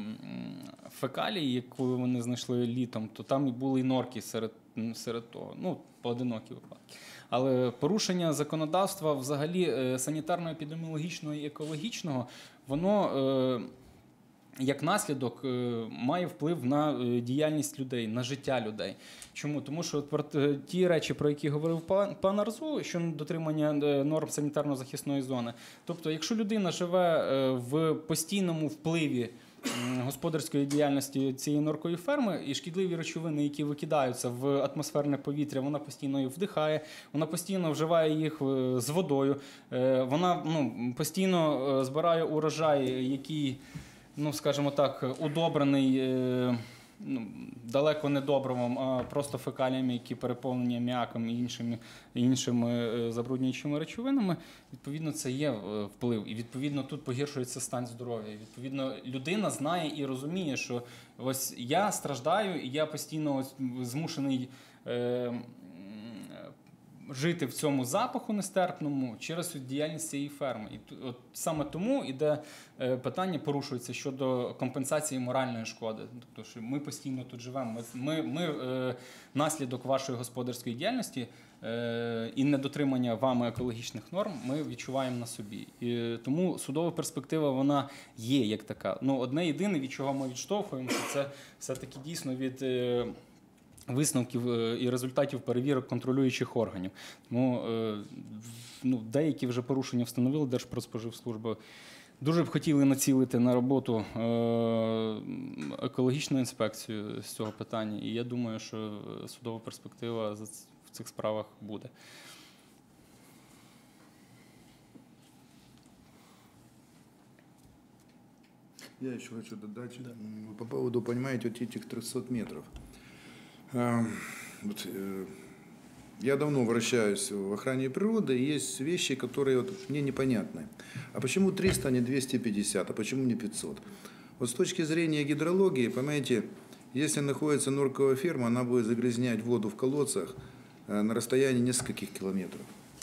фекалій, яку вони знайшли літом, то там і були і норки серед того. Ну, поодинокі випадки. Але порушення законодавства взагалі санітарно-епідеміологічного і екологічного, воно як наслідок має вплив на діяльність людей, на життя людей. Чому? Тому що ті речі, про які говорив пан Арзу, що дотримання норм санітарно-захисної зони. Тобто, якщо людина живе в постійному впливі господарської діяльності цієї норкової ферми, і шкідливі речовини, які викидаються в атмосферне повітря, вона постійно їх вдихає, вона постійно вживає їх з водою, вона постійно збирає урожай, який, ну, скажімо так, удобрений далеко не добривом, а просто фекаліями, які переповнені аміаком і іншими забруднюючими речовинами, відповідно, це є вплив. І, відповідно, тут погіршується стан здоров'я. І, відповідно, людина знає і розуміє, що ось я страждаю, і я постійно змушений жити в цьому запаху нестерпному через діяльність цієї ферми. І от саме тому іде питання, порушується щодо компенсації моральної шкоди. Тобто, що ми постійно тут живемо. Ми наслідок вашої господарської діяльності і недотримання вами екологічних норм ми відчуваємо на собі. І тому судова перспектива, вона є як така. Ну, одне єдине, від чого ми відштовхуємося, це все-таки дійсно від висновків і результатів перевірок контролюючих органів. Тому деякі вже порушення встановили Держпродспоживслужба. Дуже б хотіли націлити на роботу екологічну інспекцію з цього питання. І я думаю, що судова перспектива в цих справах буде. Я еще хочу додать по поводу, понимаете, вот этих 300 метров. Я давно вращаюсь в охране природы, и есть вещи, которые вот мне непонятны. А почему 300, а не 250, а почему не 500? Вот с точки зрения гидрологии, понимаете, если находится норковая ферма, она будет загрязнять воду в колодцах на расстоянии нескольких километров.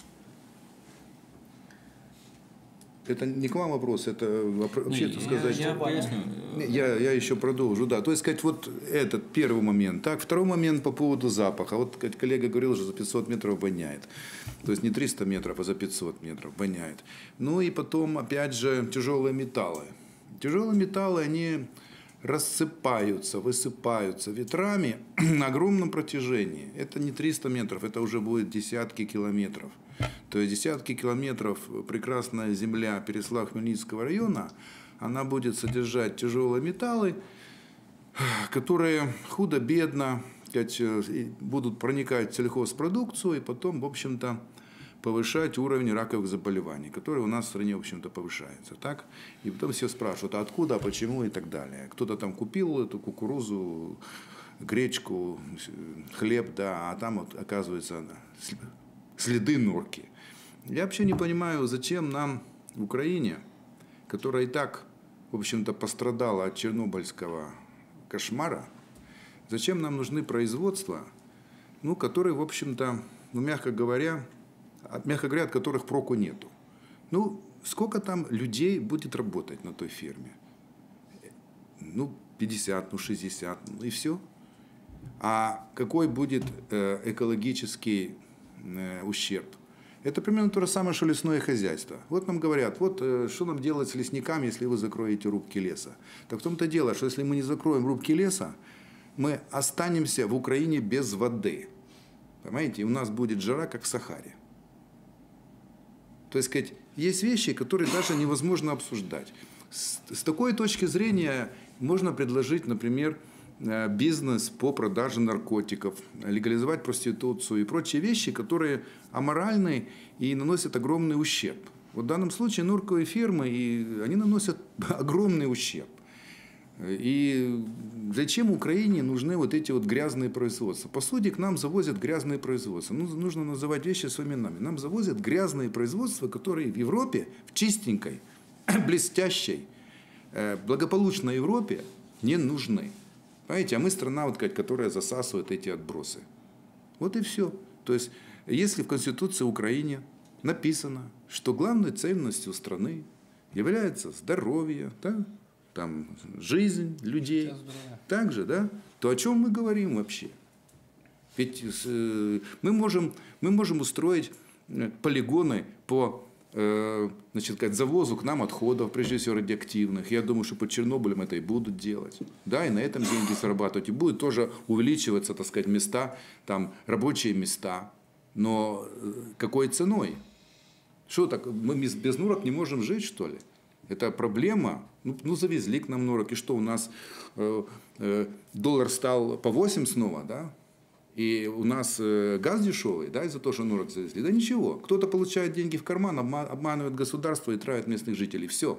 Это не к вам вопрос, это вообще-то сказать... Я поясню. Я еще продолжу, да. То есть, сказать, вот этот первый момент. Так, второй момент по поводу запаха. Вот коллега говорил, что за 500 метров воняет. То есть не 300 метров, а за 500 метров воняет. Ну и потом, опять же, тяжелые металлы. Тяжелые металлы, они рассыпаются, высыпаются ветрами на огромном протяжении. Это не 300 метров, это уже будет десятки километров. То есть десятки километров прекрасная земля Переслав-Хмельницкого района, она будет содержать тяжелые металлы, которые худо-бедно будут проникать в сельхозпродукцию и потом, в общем-то, повышать уровень раковых заболеваний, который у нас в стране, в общем-то, повышается. Так? И потом все спрашивают, а откуда, а почему и так далее. Кто-то там купил эту кукурузу, гречку, хлеб, да, а там вот, оказывается, следы норки. Я вообще не понимаю, зачем нам в Украине, которая и так, в общем-то, пострадала от чернобыльского кошмара, зачем нам нужны производства, ну, которые, в общем-то, ну, мягко говоря, от которых проку нету. Ну, сколько там людей будет работать на той ферме? Ну, 50, ну, 60, ну и все. А какой будет экологический ущерб? Это примерно то же самое, что лесное хозяйство. Вот нам говорят, вот что нам делать с лесниками, если вы закроете рубки леса. Так в том-то дело, что если мы не закроем рубки леса, мы останемся в Украине без воды. Понимаете? И у нас будет жара, как в Сахаре. То есть, сказать, есть вещи, которые даже невозможно обсуждать. С такой точки зрения можно предложить, например, бизнес по продаже наркотиков, легализовать проституцию и прочие вещи, которые аморальны и наносят огромный ущерб. Вот в данном случае норковые фермы, они наносят огромный ущерб. И зачем Украине нужны вот эти вот грязные производства? По сути, к нам завозят грязные производства. Ну, нужно называть вещи своими именами. Нам завозят грязные производства, которые в Европе, в чистенькой, блестящей, благополучной Европе не нужны. Понимаете, а мы страна, вот, которая засасывает эти отбросы. Вот и все. То есть, если в Конституции Украины написано, что главной ценностью страны является здоровье, да, там, жизнь людей, так же, да, то о чем мы говорим вообще? Ведь мы можем устроить полигоны по завозу к нам отходов, прежде всего радиоактивных. Я думаю, что под Чернобылем это и будут делать. Да, и на этом деньги зарабатывать. И будет тоже увеличиваться, так сказать, места, там, рабочие места. Но какой ценой? Что так, мы без норок не можем жить, что ли? Это проблема. Ну, завезли к нам норок, и что у нас доллар стал по 8 снова, да? И у нас газ дешевый, да, из-за того, что норок завезли. Да ничего. Кто-то получает деньги в карман, обманывает государство и травит местных жителей. Все.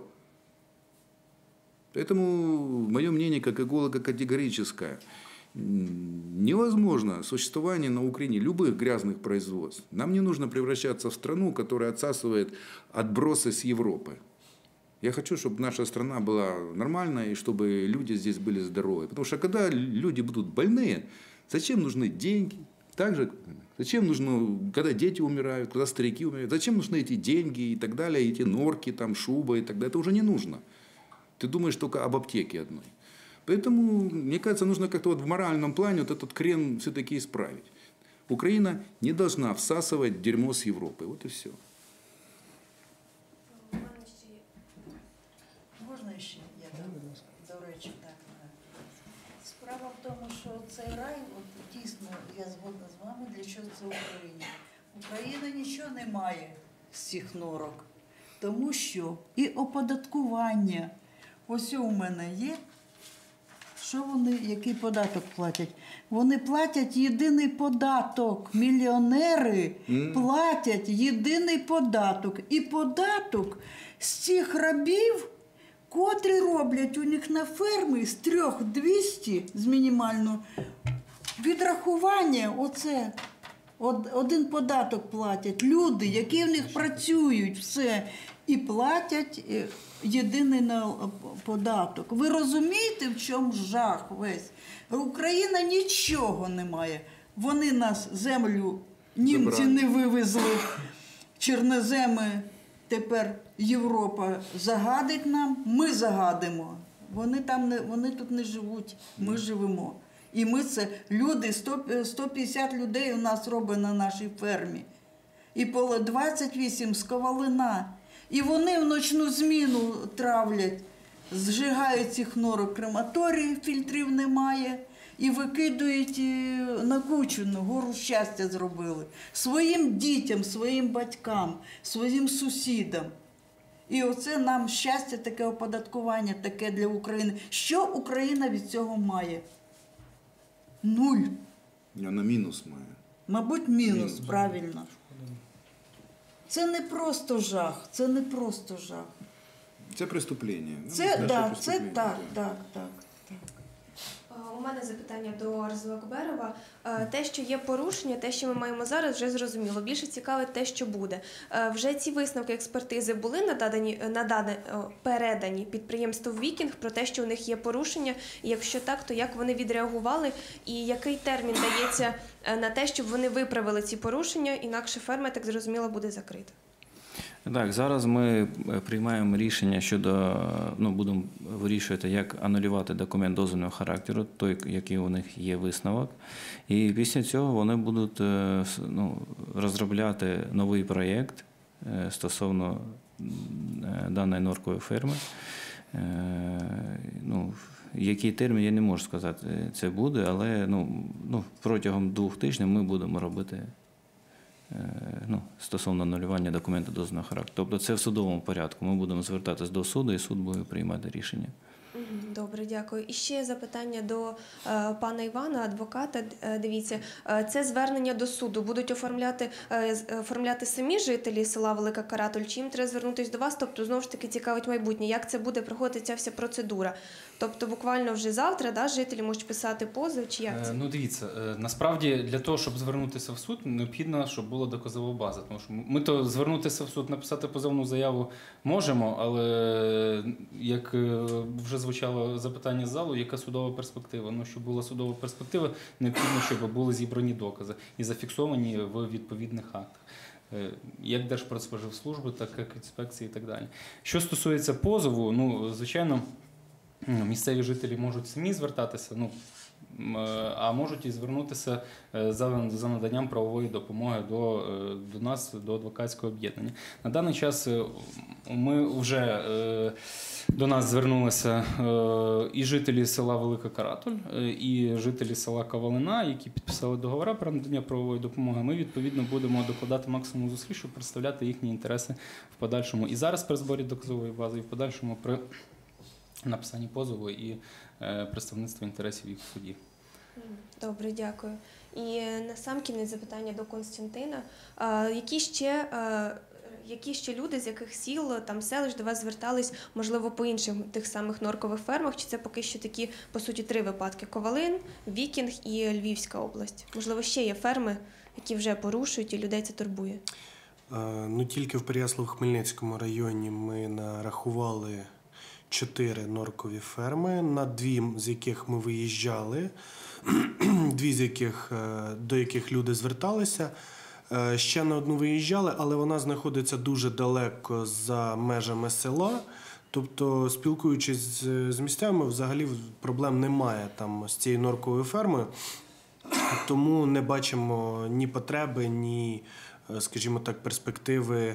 Поэтому мое мнение как эколога категорическое. Невозможно существование на Украине любых грязных производств. Нам не нужно превращаться в страну, которая отсасывает отбросы с Европы. Я хочу, чтобы наша страна была нормальная и чтобы люди здесь были здоровы. Потому что когда люди будут больные, зачем нужны деньги? Также, зачем нужно, когда дети умирают, когда старики умирают, зачем нужны эти деньги и так далее, эти норки, там, шуба и так далее. Это уже не нужно. Ты думаешь только об аптеке одной. Поэтому, мне кажется, нужно как-то вот в моральном плане вот этот крен все-таки исправить. Украина не должна всасывать дерьмо с Европы. Вот и все. Можна ще? Я до речі, так. Справа в тому, що цей рай, от дійсно, я згодна з вами, для чого це Україна. Україна нічого не має з цих норок, тому що і оподаткування, ось у мене є, що вони, який податок платять? Вони платять єдиний податок. Мільйонери платять єдиний податок. І податок з цих рабів, котрі роблять у них на фермі з 3200 з мінімального відрахування, оце один податок платять. Люди, які в них працюють, все, і платять єдиний податок. Ви розумієте, в чому жах весь? Україна нічого не має. Вони нас землю, німці не вивезли, чорноземи. Тепер Європа загадить нам, ми загадимо. Вони тут не живуть, ми живемо. І ми це, люди, 150 людей у нас робить на нашій фермі. І 28 з Ковалина. І вони в ночну зміну травлять. зжигають цих норок крематорії, фільтрів немає, і викидують на кучу, на гору щастя зробили. Своїм дітям, своїм батькам, своїм сусідам. І оце нам щастя, таке оподаткування, таке для України. Що Україна від цього має? Нуль. Она минус має. Мабуть, мінус, Мінус. правильно. Це не просто жах, це не просто жах. Це преступлення. Це, Наше да, це преступлення, так, да. так. У мене запитання до Арзу Акберова. Те, що є порушення, те, що ми маємо зараз, вже зрозуміло. Більше цікавить те, що буде. Вже ці висновки експертизи були передані підприємству «Вікінг» про те, що у них є порушення, і якщо так, то як вони відреагували, і який термін дається на те, щоб вони виправили ці порушення, інакше ферма, я так зрозуміло, буде закрита. Так, зараз ми приймаємо рішення щодо, будемо вирішувати, як анулювати документ дозвільного характеру, той, який у них є висновок. І після цього вони будуть розробляти новий проєкт стосовно даної норкової ферми. Який термін, я не можу сказати, це буде, але протягом 2 тижнів ми будемо робити стосовно анулювання документу дозвільного характеру. Тобто це в судовому порядку. Ми будемо звертатись до суду, і суд буде приймати рішення. Добре, дякую. І ще запитання до пана Івана, адвоката. Дивіться, це звернення до суду будуть оформляти самі жителі села Велика Каратуль, чи їм треба звернутися до вас? Тобто, знову ж таки, цікавить майбутнє, як це буде проходити ця вся процедура? Тобто, буквально вже завтра жителі можуть писати позов, чи як це? Дивіться, насправді для того, щоб звернутися в суд, необхідно, щоб була доказова база. Тому що ми то звернутися в суд, написати позовну заяву можемо, але як вже звучало запитання з залу, яка судова перспектива? Щоб була судова перспектива, необхідно, щоб були зібрані докази і зафіксовані в відповідних актах. Як Держпродспоживслужби, так як інспекції і так далі. Що стосується позову, звичайно, місцеві жителі можуть самі звертатися, а можуть і звернутися за наданням правової допомоги до нас, до адвокатського об'єднання. На даний час ми вже до нас звернулися і жителі села Велика Каратуль, і жителі села Кавалина, які підписали договори про надання правової допомоги. Ми, відповідно, будемо докладати максимум зусиль, щоб представляти їхні інтереси в подальшому. І зараз при зборі доказової бази, і в подальшому при написанні позову і представництві інтересів їх в суді. Добре, дякую. І на сам кінець запитання до Костянтина. Які ще люди, з яких сіл, селищ до вас звертались, можливо, по іншим тих самих норкових фермах? Чи це поки що такі, по суті, 3 випадки? Ковалин, Вікінг і Львівська область. Можливо, ще є ферми, які вже порушують і людей це турбує? Тільки в Переяслав-Хмельницькому районі ми нарахували 4 норкові ферми, на 2 з яких ми виїжджали, 2 з яких, до яких люди зверталися. Ще на одну виїжджали, але вона знаходиться дуже далеко за межами села. Тобто, спілкуючись з місцевими, взагалі проблем немає там з цією норковою фермою. Тому не бачимо ні потреби, ні, скажімо так, перспективи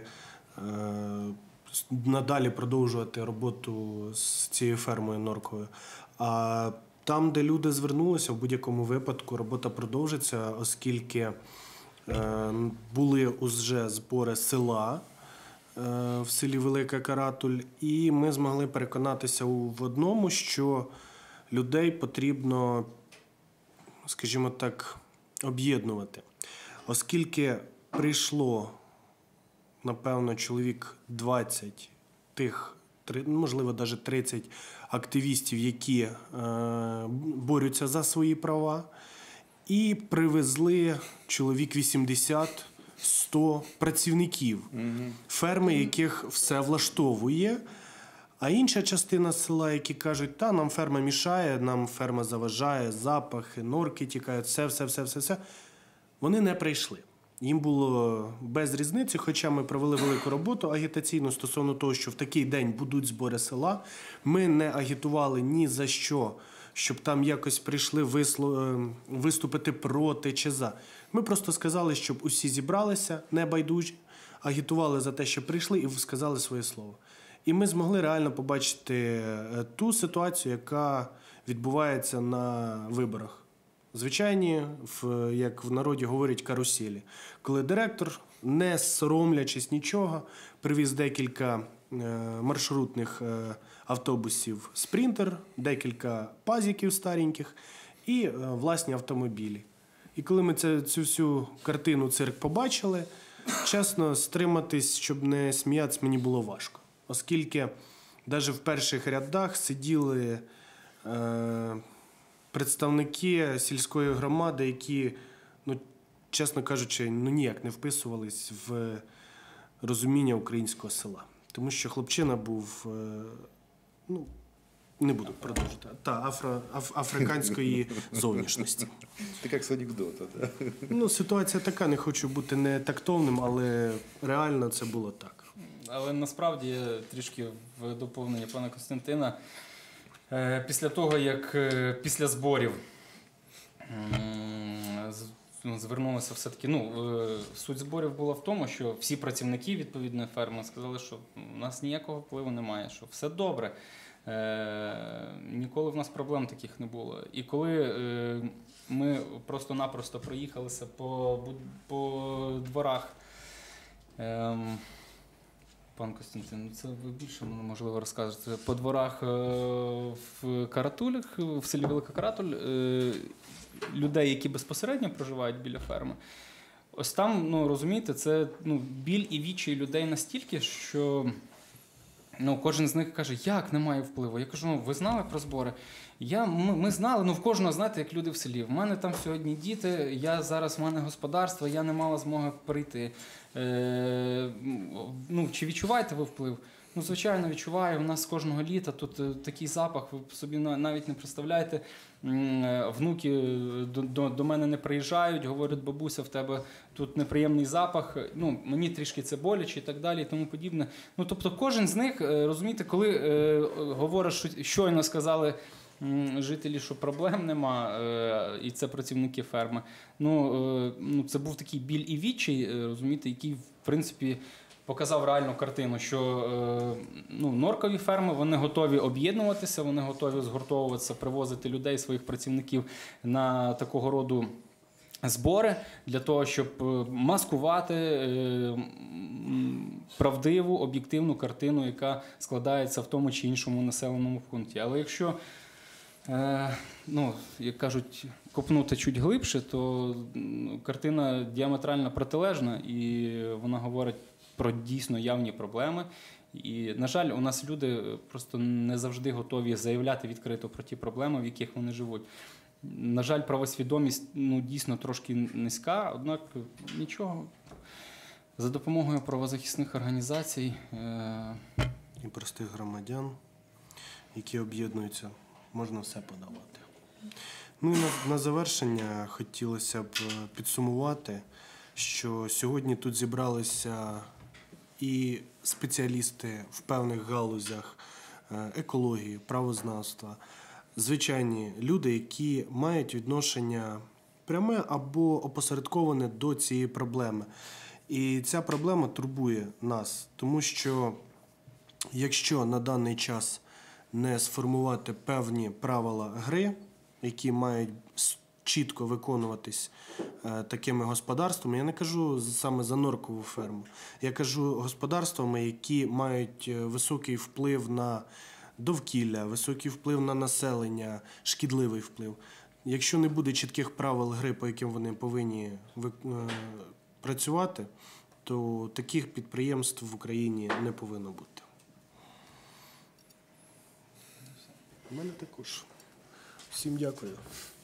надалі продовжувати роботу з цією фермою норковою. А там, де люди звернулися, в будь-якому випадку робота продовжиться, оскільки були вже збори села в селі Велика Каратуль, і ми змогли переконатися в одному, що людей потрібно, скажімо так, об'єднувати. Оскільки прийшло, напевно, чоловік 20 тих, можливо, навіть 30 активістів, які борються за свої права, і привезли чоловік 80-100 працівників, ферми, яких все влаштовує. А інша частина села, які кажуть, нам ферма мішає, нам ферма заважає, запахи, норки тікають, все. Вони не прийшли. Їм було без різниці, хоча ми провели велику роботу агітаційну стосовно того, що в такий день будуть збори села. Ми не агітували ні за що, щоб там якось прийшли виступити проти чи за. Ми просто сказали, щоб усі зібралися, небайдужі, агітували за те, що прийшли і сказали своє слово. І ми змогли реально побачити ту ситуацію, яка відбувається на виборах. Звичайні, як в народі говорять, каруселі. Коли директор, не соромлячись нічого, привіз декілька маршрутних автобусів «Спринтер», декілька пазіків стареньких і власні автомобілі. І коли ми цю всю картину, цирк побачили, чесно, стриматись, щоб не сміятися, мені було важко. Оскільки навіть в перших рядах сиділи представники сільської громади, які, чесно кажучи, ніяк не вписувались в розуміння українського села. Тому що хлопчина був, не буду продовжувати, африканської зовнішності. Ти як з анекдота, так? Ситуація така, не хочу бути не тактовним, але реально це було так. Але насправді, трішки в доповнення пана Костянтина, після того, як після зборів звернулися все-таки, суть зборів була в тому, що всі працівники відповідної ферми сказали, що у нас ніякого впливу немає, що все добре, ніколи в нас проблем таких не було. І коли ми просто-напросто проїхалися по дворах, пан Костянтин, це ви більше, можливо, розкажете. По дворах в Каратулях, в селі Велика Каратуль, людей, які безпосередньо проживають біля ферми, ось там, розумієте, це біль і відчай людей настільки, що кожен з них каже, як немає впливу. Я кажу, ви знали про збори? Ми знали, в кожного, знаєте, як люди в селі. В мене там сьогодні діти, в мене господарство, я не мала змоги прийти. Чи відчуваєте ви вплив? Звичайно, відчуваю. У нас кожного літа тут такий запах, ви собі навіть не представляєте. Внуки до мене не приїжджають, говорять, бабуся, в тебе тут неприємний запах, мені трішки це боляче і так далі, і тому подібне. Тобто кожен з них, розумієте, коли говорить, що щойно сказали жителі, що проблем нема, і це працівники ферми, це був такий біль і відчай, розумієте, який, в принципі, показав реальну картину, що норкові ферми, вони готові об'єднуватися, вони готові згуртовуватися, привозити людей, своїх працівників на такого роду збори для того, щоб маскувати правдиву, об'єктивну картину, яка складається в тому чи іншому населеному пункті. Але якщо, як кажуть, копнути чуть глибше, то картина діаметрально протилежна, і вона говорить про дійсно явні проблеми. І, на жаль, у нас люди просто не завжди готові заявляти відкрито про ті проблеми, в яких вони живуть. На жаль, правосвідомість дійсно трошки низька, однак нічого. За допомогою правозахисних організацій і простих громадян, які об'єднуються, можна все подавати. І на завершення хотілося б підсумувати, що сьогодні тут зібралися і спеціалісти в певних галузях екології, правознавства, звичайні люди, які мають відношення пряме або опосередковане до цієї проблеми. І ця проблема турбує нас, тому що якщо на даний час не сформувати певні правила гри, які мають чітко виконуватись такими господарствами, я не кажу саме за норкову ферму, я кажу господарствами, які мають високий вплив на довкілля, високий вплив на населення, шкідливий вплив. Якщо не буде чітких правил гри, по яким вони повинні працювати, то таких підприємств в Україні не повинно бути. У мене також. Всім дякую.